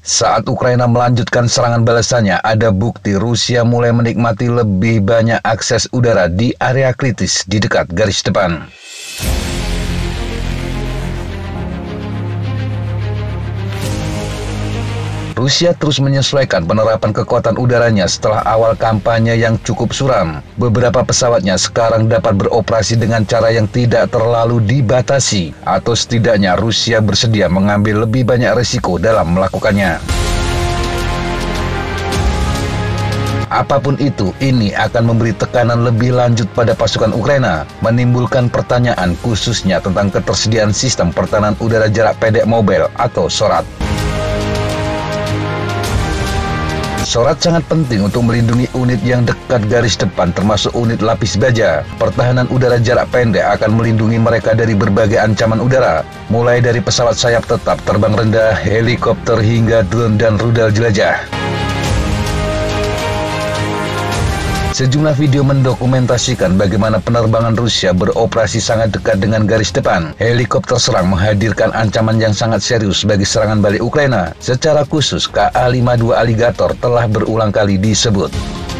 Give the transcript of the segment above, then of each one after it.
Saat Ukraina melanjutkan serangan balasannya, ada bukti Rusia mulai menikmati lebih banyak akses udara di area kritis di dekat garis depan. Rusia terus menyesuaikan penerapan kekuatan udaranya setelah awal kampanye yang cukup suram. Beberapa pesawatnya sekarang dapat beroperasi dengan cara yang tidak terlalu dibatasi, atau setidaknya Rusia bersedia mengambil lebih banyak risiko dalam melakukannya. Apapun itu, ini akan memberi tekanan lebih lanjut pada pasukan Ukraina, menimbulkan pertanyaan khususnya tentang ketersediaan sistem pertahanan udara jarak pendek mobile atau SORAD. SORAD sangat penting untuk melindungi unit yang dekat garis depan, termasuk unit lapis baja. Pertahanan udara jarak pendek akan melindungi mereka dari berbagai ancaman udara, mulai dari pesawat sayap tetap, terbang rendah, helikopter, hingga drone dan rudal jelajah. Sejumlah video mendokumentasikan bagaimana penerbangan Rusia beroperasi sangat dekat dengan garis depan. Helikopter serang menghadirkan ancaman yang sangat serius bagi serangan balik Ukraina. Secara khusus, Ka-52 Alligator telah berulang kali disebut.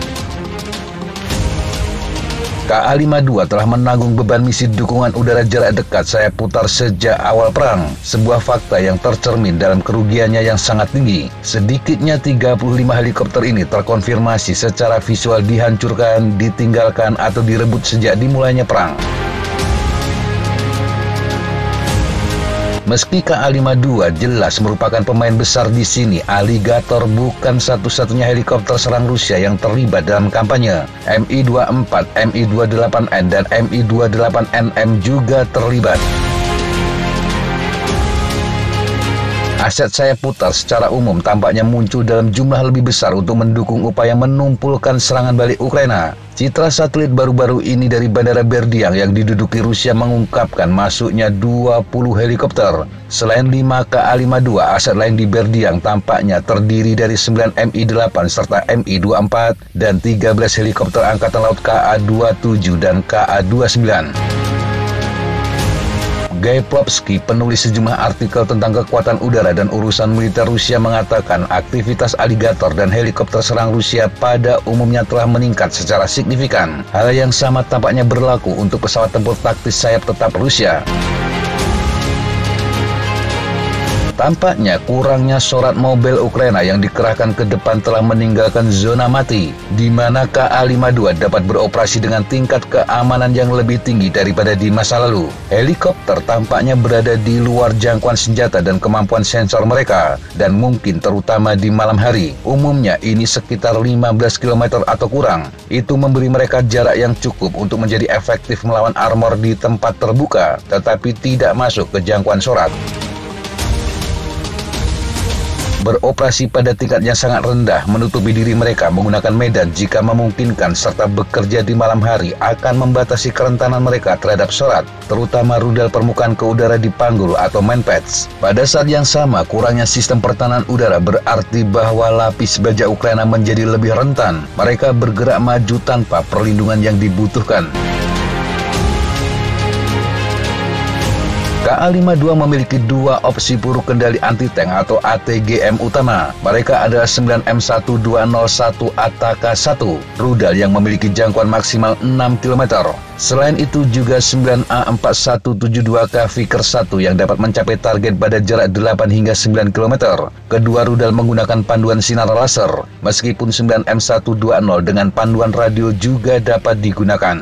Ka-52 telah menanggung beban misi dukungan udara jarak dekat sayap putar sejak awal perang, sebuah fakta yang tercermin dalam kerugiannya yang sangat tinggi. Sedikitnya 35 helikopter ini terkonfirmasi secara visual dihancurkan, ditinggalkan, atau direbut sejak dimulainya perang. Meski Ka-52 jelas merupakan pemain besar di sini, Alligator bukan satu-satunya helikopter serang Rusia yang terlibat dalam kampanye. Mi-24, Mi-28N, dan Mi-28NM juga terlibat. Aset sayap putar secara umum tampaknya muncul dalam jumlah lebih besar untuk mendukung upaya menumpulkan serangan balik Ukraina. Citra satelit baru-baru ini dari Bandara Berdiang yang diduduki Rusia mengungkapkan masuknya 20 helikopter. Selain 5 Ka-52, aset lain di Berdiang tampaknya terdiri dari 9 Mi-8 serta Mi-24 dan 13 helikopter Angkatan Laut Ka-27 dan Ka-29. Guy Plopsky, penulis sejumlah artikel tentang kekuatan udara dan urusan militer Rusia, mengatakan aktivitas Alligator dan helikopter serang Rusia pada umumnya telah meningkat secara signifikan. Hal yang sama tampaknya berlaku untuk pesawat tempur taktis sayap tetap Rusia. Tampaknya kurangnya SORAD mobil Ukraina yang dikerahkan ke depan telah meninggalkan zona mati, di mana Ka-52 dapat beroperasi dengan tingkat keamanan yang lebih tinggi daripada di masa lalu. Helikopter tampaknya berada di luar jangkauan senjata dan kemampuan sensor mereka, dan mungkin terutama di malam hari. Umumnya ini sekitar 15 km atau kurang. Itu memberi mereka jarak yang cukup untuk menjadi efektif melawan armor di tempat terbuka, tetapi tidak masuk ke jangkauan SORAD. Beroperasi pada tingkat yang sangat rendah, menutupi diri mereka menggunakan medan jika memungkinkan, serta bekerja di malam hari akan membatasi kerentanan mereka terhadap SORAD, terutama rudal permukaan ke udara di Panggul atau Manpads. Pada saat yang sama, kurangnya sistem pertahanan udara berarti bahwa lapis baja Ukraina menjadi lebih rentan. Mereka bergerak maju tanpa perlindungan yang dibutuhkan. Ka-52 memiliki dua opsi peluru kendali anti-tank atau ATGM utama. Mereka adalah 9M1201 Ataka-1, rudal yang memiliki jangkauan maksimal 6 km. Selain itu juga 9A4172K Vickers 1 yang dapat mencapai target pada jarak 8 hingga 9 km. Kedua rudal menggunakan panduan sinar laser, meskipun 9M120 dengan panduan radio juga dapat digunakan.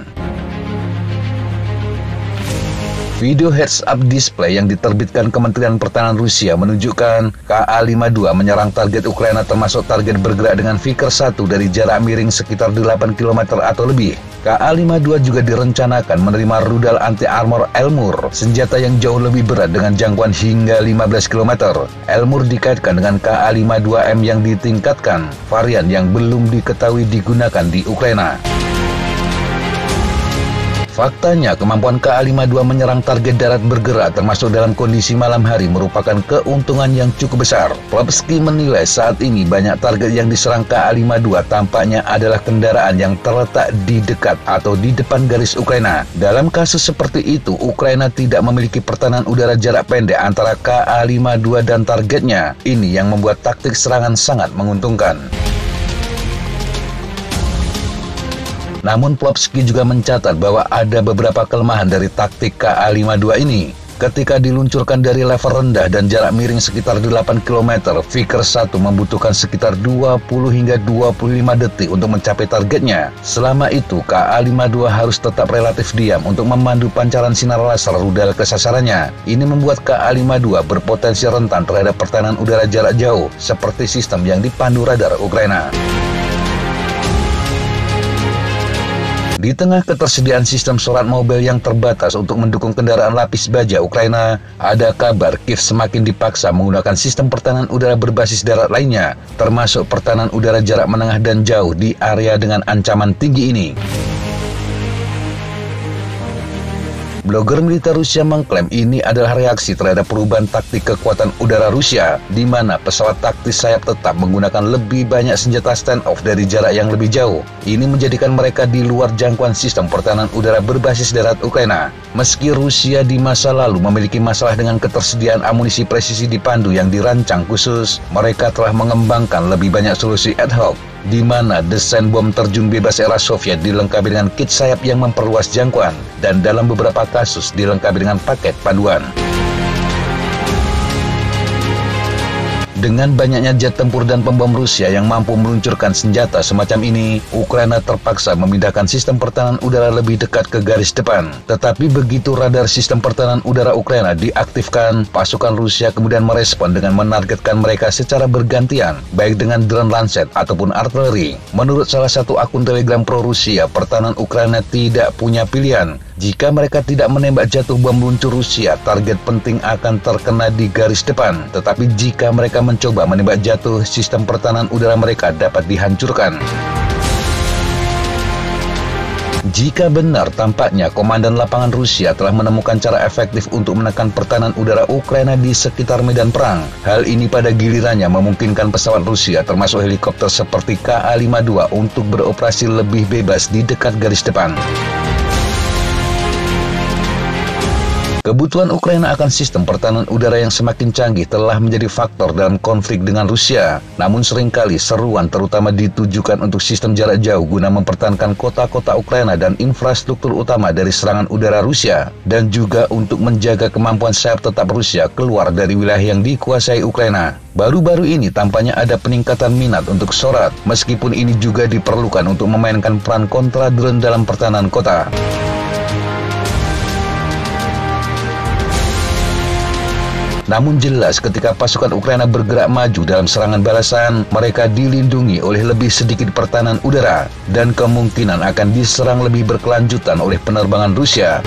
Video heads-up display yang diterbitkan Kementerian Pertahanan Rusia menunjukkan Ka-52 menyerang target Ukraina, termasuk target bergerak dengan Vickers 1 dari jarak miring sekitar 8 km atau lebih. Ka-52 juga direncanakan menerima rudal anti-armor Elmur, senjata yang jauh lebih berat dengan jangkauan hingga 15 km. Elmur dikaitkan dengan Ka-52M yang ditingkatkan, varian yang belum diketahui digunakan di Ukraina. Faktanya, kemampuan KA-52 menyerang target darat bergerak termasuk dalam kondisi malam hari merupakan keuntungan yang cukup besar. Plopsky menilai saat ini banyak target yang diserang KA-52 tampaknya adalah kendaraan yang terletak di dekat atau di depan garis Ukraina. Dalam kasus seperti itu, Ukraina tidak memiliki pertahanan udara jarak pendek antara KA-52 dan targetnya. Ini yang membuat taktik serangan sangat menguntungkan. Namun Plopsky juga mencatat bahwa ada beberapa kelemahan dari taktik KA-52 ini. Ketika diluncurkan dari level rendah dan jarak miring sekitar 8 km, Vickers 1 membutuhkan sekitar 20 hingga 25 detik untuk mencapai targetnya. Selama itu, KA-52 harus tetap relatif diam untuk memandu pancaran sinar laser rudal ke sasarannya. Ini membuat KA-52 berpotensi rentan terhadap pertahanan udara jarak jauh, seperti sistem yang dipandu radar Ukraina. Di tengah ketersediaan sistem sorot mobil yang terbatas untuk mendukung kendaraan lapis baja Ukraina, ada kabar Kiev semakin dipaksa menggunakan sistem pertahanan udara berbasis darat lainnya, termasuk pertahanan udara jarak menengah dan jauh di area dengan ancaman tinggi ini. Blogger militer Rusia mengklaim ini adalah reaksi terhadap perubahan taktik kekuatan udara Rusia, di mana pesawat taktis sayap tetap menggunakan lebih banyak senjata stand-off dari jarak yang lebih jauh. Ini menjadikan mereka di luar jangkauan sistem pertahanan udara berbasis darat Ukraina. Meski Rusia di masa lalu memiliki masalah dengan ketersediaan amunisi presisi dipandu yang dirancang khusus, mereka telah mengembangkan lebih banyak solusi ad hoc, di mana desain bom terjun bebas era Soviet dilengkapi dengan kit sayap yang memperluas jangkauan, dan dalam beberapa kasus dilengkapi dengan paket panduan. Dengan banyaknya jet tempur dan pembom Rusia yang mampu meluncurkan senjata semacam ini, Ukraina terpaksa memindahkan sistem pertahanan udara lebih dekat ke garis depan. Tetapi begitu radar sistem pertahanan udara Ukraina diaktifkan, pasukan Rusia kemudian merespon dengan menargetkan mereka secara bergantian, baik dengan drone Lancet ataupun artileri. Menurut salah satu akun Telegram pro-Rusia, pertahanan Ukraina tidak punya pilihan. Jika mereka tidak menembak jatuh bom luncur Rusia, target penting akan terkena di garis depan. Tetapi jika mereka mencoba menembak jatuh, sistem pertahanan udara mereka dapat dihancurkan. Jika benar, tampaknya komandan lapangan Rusia telah menemukan cara efektif untuk menekan pertahanan udara Ukraina di sekitar medan perang. Hal ini pada gilirannya memungkinkan pesawat Rusia termasuk helikopter seperti KA-52 untuk beroperasi lebih bebas di dekat garis depan. Kebutuhan Ukraina akan sistem pertahanan udara yang semakin canggih telah menjadi faktor dalam konflik dengan Rusia. Namun seringkali seruan terutama ditujukan untuk sistem jarak jauh guna mempertahankan kota-kota Ukraina dan infrastruktur utama dari serangan udara Rusia, dan juga untuk menjaga kemampuan sayap tetap Rusia keluar dari wilayah yang dikuasai Ukraina. Baru-baru ini tampaknya ada peningkatan minat untuk sorot, meskipun ini juga diperlukan untuk memainkan peran kontra drone dalam pertahanan kota. Namun jelas ketika pasukan Ukraina bergerak maju dalam serangan balasan, mereka dilindungi oleh lebih sedikit pertahanan udara, dan kemungkinan akan diserang lebih berkelanjutan oleh penerbangan Rusia.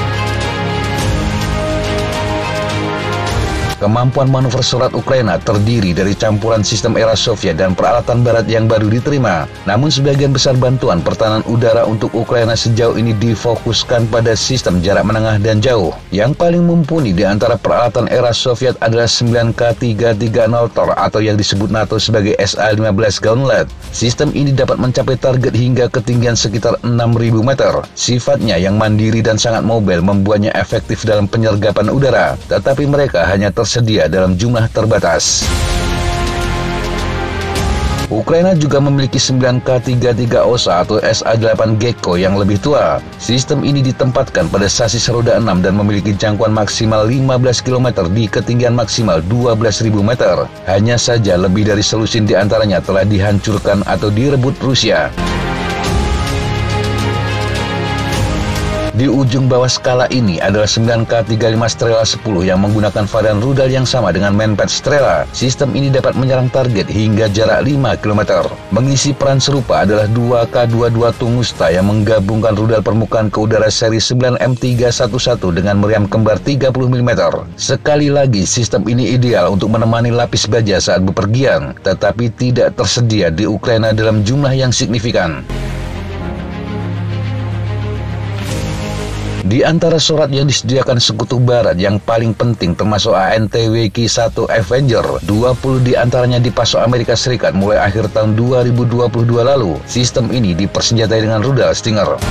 Kemampuan manuver sorot Ukraina terdiri dari campuran sistem era Soviet dan peralatan barat yang baru diterima. Namun sebagian besar bantuan pertahanan udara untuk Ukraina sejauh ini difokuskan pada sistem jarak menengah dan jauh. Yang paling mumpuni di antara peralatan era Soviet adalah 9K330 Tor atau yang disebut NATO sebagai SA-15 Gauntlet. Sistem ini dapat mencapai target hingga ketinggian sekitar 6.000 meter. Sifatnya yang mandiri dan sangat mobile membuatnya efektif dalam penyergapan udara, tetapi mereka hanya tersedia dalam jumlah terbatas. Ukraina juga memiliki 9K33 OSA atau SA-8 Gecko yang lebih tua. Sistem ini ditempatkan pada sasis roda 6 dan memiliki jangkauan maksimal 15 km di ketinggian maksimal 12.000 meter. Hanya saja lebih dari selusin di antaranya telah dihancurkan atau direbut Rusia. Di ujung bawah skala ini adalah 9K35 Strela 10 yang menggunakan varian rudal yang sama dengan Manpad Strela. Sistem ini dapat menyerang target hingga jarak 5 km. Mengisi peran serupa adalah 2K22 Tunguska yang menggabungkan rudal permukaan ke udara seri 9M311 dengan meriam kembar 30 mm. Sekali lagi, sistem ini ideal untuk menemani lapis baja saat bepergian, tetapi tidak tersedia di Ukraina dalam jumlah yang signifikan. Di antara surat yang disediakan Sekutu Barat yang paling penting termasuk ANTWK-1 Avenger, 20 diantaranya dipasok Amerika Serikat mulai akhir tahun 2022 lalu. Sistem ini dipersenjatai dengan rudal Stinger.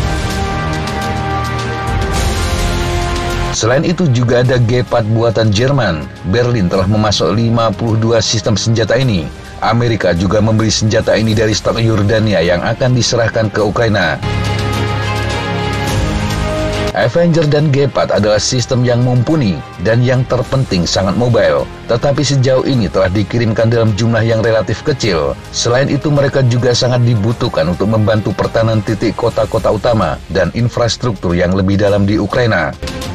Selain itu juga ada Gepard buatan Jerman. Berlin telah memasok 52 sistem senjata ini. Amerika juga membeli senjata ini dari stat Yordania yang akan diserahkan ke Ukraina. Avenger dan Gepard adalah sistem yang mumpuni dan yang terpenting sangat mobile, tetapi sejauh ini telah dikirimkan dalam jumlah yang relatif kecil. Selain itu mereka juga sangat dibutuhkan untuk membantu pertahanan titik kota-kota utama dan infrastruktur yang lebih dalam di Ukraina.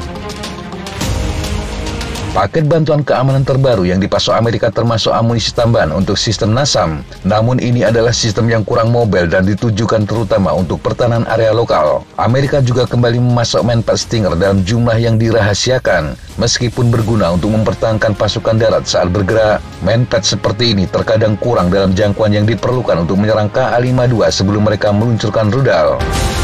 Paket bantuan keamanan terbaru yang dipasok Amerika termasuk amunisi tambahan untuk sistem NASAM. Namun ini adalah sistem yang kurang mobile dan ditujukan terutama untuk pertahanan area lokal. Amerika juga kembali memasok Manpack Stinger dalam jumlah yang dirahasiakan. Meskipun berguna untuk mempertahankan pasukan darat saat bergerak, Manpack seperti ini terkadang kurang dalam jangkauan yang diperlukan untuk menyerang KA-52 sebelum mereka meluncurkan rudal.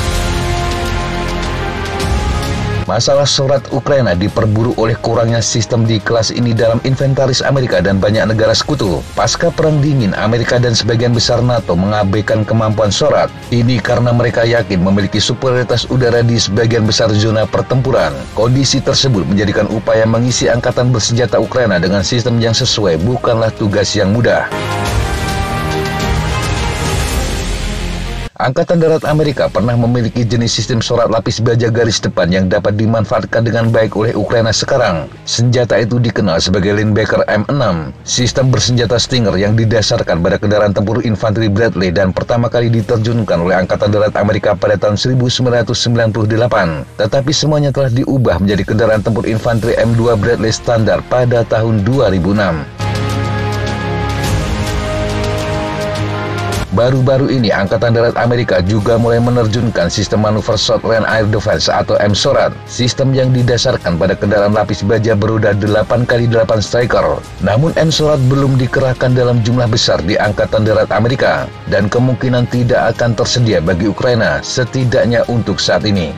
Masalah surat Ukraina diperburuk oleh kurangnya sistem di kelas ini dalam inventaris Amerika dan banyak negara sekutu. Pasca Perang Dingin, Amerika dan sebagian besar NATO mengabaikan kemampuan SORAT. Ini karena mereka yakin memiliki superioritas udara di sebagian besar zona pertempuran. Kondisi tersebut menjadikan upaya mengisi angkatan bersenjata Ukraina dengan sistem yang sesuai bukanlah tugas yang mudah. Angkatan Darat Amerika pernah memiliki jenis sistem SORAT lapis baja garis depan yang dapat dimanfaatkan dengan baik oleh Ukraina sekarang. Senjata itu dikenal sebagai Linebacker M6, sistem bersenjata Stinger yang didasarkan pada kendaraan tempur infanteri Bradley dan pertama kali diterjunkan oleh Angkatan Darat Amerika pada tahun 1998. Tetapi semuanya telah diubah menjadi kendaraan tempur infanteri M2 Bradley standar pada tahun 2006. Baru-baru ini, Angkatan Darat Amerika juga mulai menerjunkan sistem manuver Short Range Air Defense atau M-SORAT, sistem yang didasarkan pada kendaraan lapis baja beroda 8x8 Striker. Namun M-SORAT belum dikerahkan dalam jumlah besar di Angkatan Darat Amerika, dan kemungkinan tidak akan tersedia bagi Ukraina, setidaknya untuk saat ini.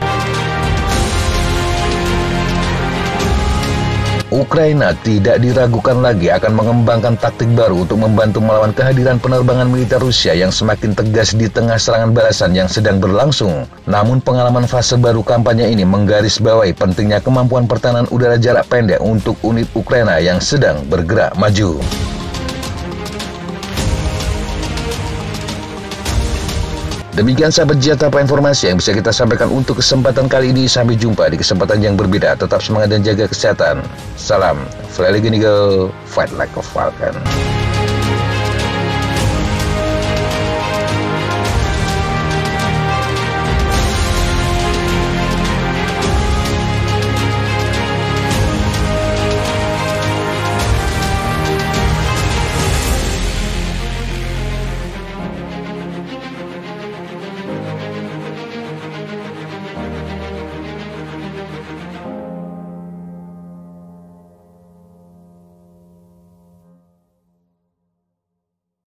Ukraina tidak diragukan lagi akan mengembangkan taktik baru untuk membantu melawan kehadiran penerbangan militer Rusia yang semakin tegas di tengah serangan balasan yang sedang berlangsung. Namun pengalaman fase baru kampanye ini menggarisbawahi pentingnya kemampuan pertahanan udara jarak pendek untuk unit Ukraina yang sedang bergerak maju. Demikian sahabat Jatapa informasi yang bisa kita sampaikan untuk kesempatan kali ini. Sampai jumpa di kesempatan yang berbeda. Tetap semangat dan jaga kesehatan. Salam Fly Like an Eagle, Fight Like a Falcon.